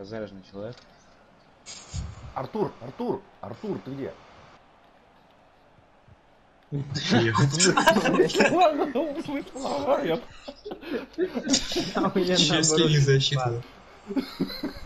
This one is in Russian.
заряженный человек. Артур, ты где? Сейчас не засчитано.